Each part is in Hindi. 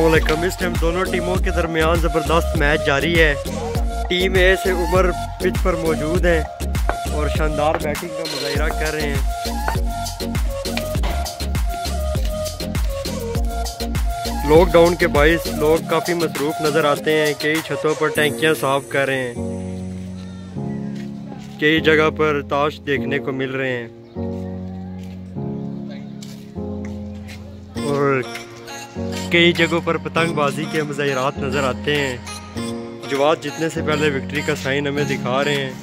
अस्सलामुअलैकुम। इस टाइम दोनों टीमों के दरमियान ज़बरदस्त मैच जारी है। टीम ए से उमर पिच पर मौजूद हैं और शानदार बैटिंग का मुजाहिरा कर रहे हैं। लॉकडाउन के बाइस लोग काफ़ी मसरूफ़ नज़र आते हैं। कई छतों पर टैंकियां साफ कर रहे हैं, कई जगह पर ताश देखने को मिल रहे हैं और कई जगहों पर पतंगबाजी के मुज़ाहिरात नज़र आते हैं। जवाब जीतने से पहले विक्ट्री का साइन हमें दिखा रहे हैं।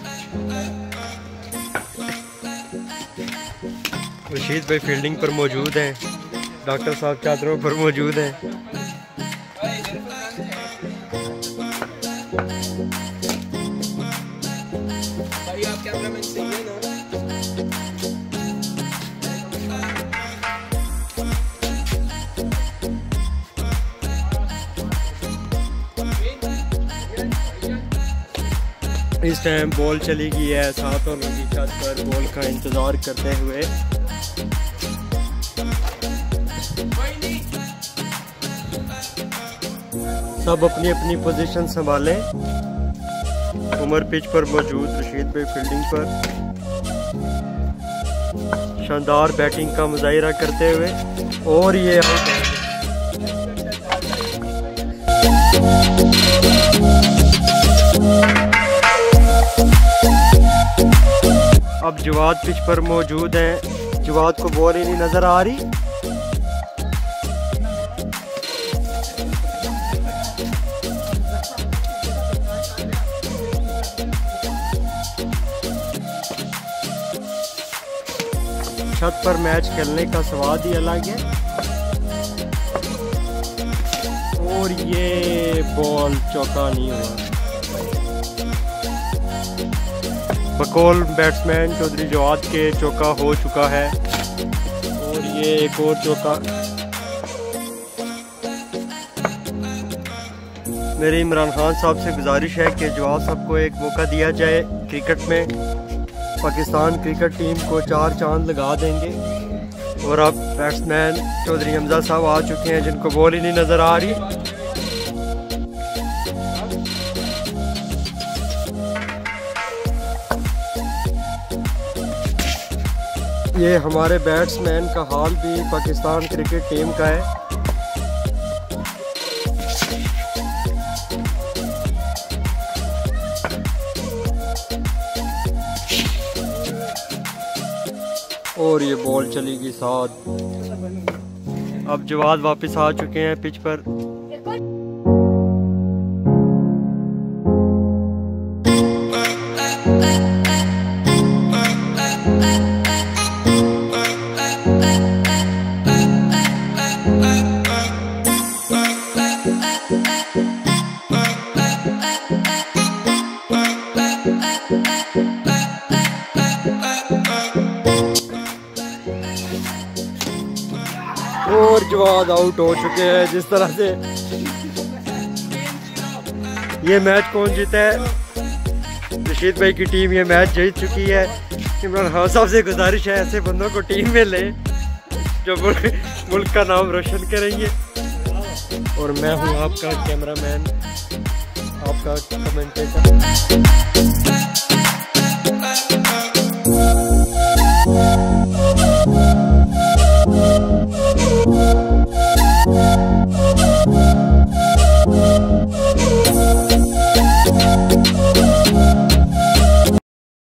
रशीद भाई फील्डिंग पर मौजूद हैं, डॉक्टर साहब चादरों पर मौजूद हैं। भाई आप कैमरामैन सही है ना? इस टाइम बॉल चली गई है 7 ओवर की छत पर बॉल का इंतज़ार करते हुए। सब अपनी अपनी पोजीशन संभालें। उमर पिच पर मौजूद, रशीद भाई फील्डिंग पर शानदार बैटिंग का मुजाहिरा करते हुए और ये अब जवाद पिच पर मौजूद हैं। जवाद को बॉल ही नहीं नजर आ रही। छत पर मैच खेलने का स्वाद ही अलग है। और ये बॉल चौका नहीं हुआ। बकौल बैट्समैन चौधरी जवाद के चौका हो चुका है और ये एक और चौका। मेरी इमरान खान साहब से गुजारिश है कि जवाद साहब को एक मौका दिया जाए क्रिकेट में। पाकिस्तान क्रिकेट टीम को 4 चांद लगा देंगे। और अब बैट्समैन चौधरी हमजा साहब आ चुके हैं जिनको बॉल ही नहीं नज़र आ रही। ये हमारे बैट्समैन का हाल भी पाकिस्तान क्रिकेट टीम का है। और ये बॉल चलेगी 7। अब जवाद वापस आ चुके हैं पिच पर। और जवाद आउट हो चुके हैं। जिस तरह से ये मैच कौन जीता है? रशीद भाई की टीम ये मैच जीत चुकी है। इमरान खान साहब से गुजारिश है ऐसे बंदों को टीम में ले जो मुल्क का नाम रोशन करेंगे। और मैं हूँ आपका कैमरामैन, आपका कमेंटेटर।